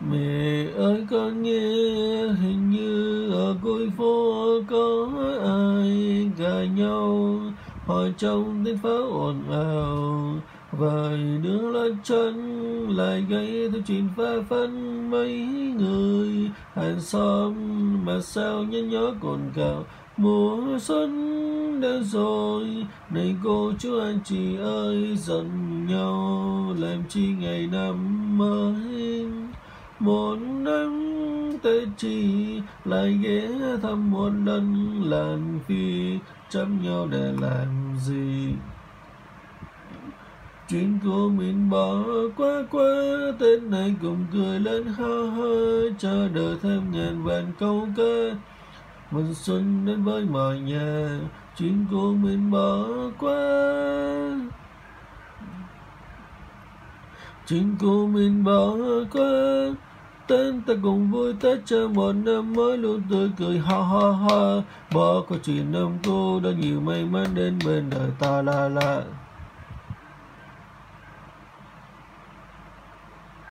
Mẹ ơi con nghe, hình như ở cuối phố có ai gà nhau, hỏi trong tiếng pháo ồn ào. Vài đứa lăn chân lại gây theo chuyện pha phân mấy người hàng xóm, mà sao nhớ nhớ cồn cào. Mùa xuân đến rồi, này cô chú anh chị ơi, giận nhau làm chi ngày năm mới. Một năm Tết chỉ lại ghé thăm một lần, làm phi chăm nhau để làm gì. Chuyện của mình bỏ qua quá, Tết này cùng cười lên ha ha, chờ đợi thêm ngàn vạn câu ca mừng xuân đến với mọi nhà. Chuyện của mình bỏ qua, chuyện của mình bỏ qua. Tết ta cùng vui Tết cho một năm mới luôn tươi cười ha ha ha. Bỏ qua chuyện năm cũ đã nhiều may mắn đến bên đời ta la la.